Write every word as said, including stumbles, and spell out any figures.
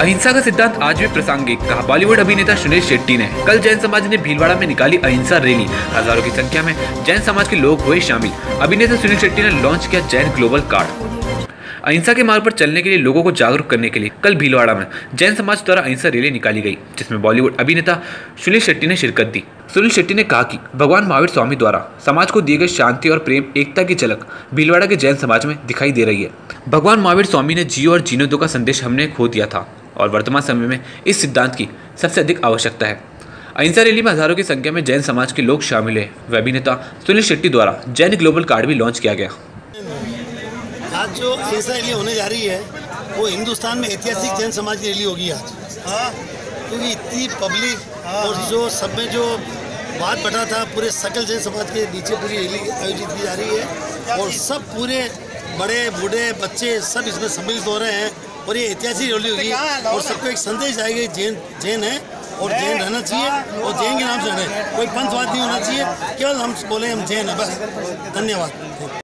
अहिंसा का सिद्धांत आज भी प्रासंगिक, कहा बॉलीवुड अभिनेता सुनील शेट्टी ने। कल जैन समाज ने भीलवाड़ा में निकाली अहिंसा रैली। हजारों की संख्या में जैन समाज के लोग हुए शामिल। अभिनेता सुनील शेट्टी ने लॉन्च किया जैन ग्लोबल कार्ड। अहिंसा के मार्ग पर चलने के लिए लोगों को जागरूक करने के लिए कल भीलवाड़ा में जैन समाज द्वारा अहिंसा रैली निकाली गई, जिसमें बॉलीवुड अभिनेता सुनील शेट्टी ने शिरकत दी। सुनील शेट्टी ने कहा कि भगवान महावीर स्वामी द्वारा समाज को दिए गए शांति और प्रेम एकता की झलक भीलवाड़ा के जैन समाज में दिखाई दे रही है। भगवान महावीर स्वामी ने जियो और जीने दो का संदेश हमने खो दिया था और वर्तमान समय में इस सिद्धांत की सबसे अधिक आवश्यकता है। अहिंसा रैली में हजारों की संख्या में जैन समाज के लोग शामिल हैं। वह अभिनेता सुनील शेट्टी द्वारा जैन ग्लोबल कार्ड भी लॉन्च किया गया। आज जो अहिंसा रैली होने जा रही है वो हिंदुस्तान में ऐतिहासिक जैन समाज की रैली होगी आज, क्योंकि इतनी पब्लिक और जो सब में जो बात बढ़ा था पूरे सकल जैन समाज के नीचे पूरी रैली आयोजित की जा रही है और सब पूरे बड़े बूढ़े बच्चे सब इसमें सम्मिलित हो रहे हैं और ये ऐतिहासिक रैली होगी और सबको एक संदेश आएगा जैन जैन है और जैन रहना चाहिए और जैन के नाम से रहना है। कोई पंथवाद नहीं होना चाहिए, केवल हम बोले हम जैन है, बस। धन्यवाद।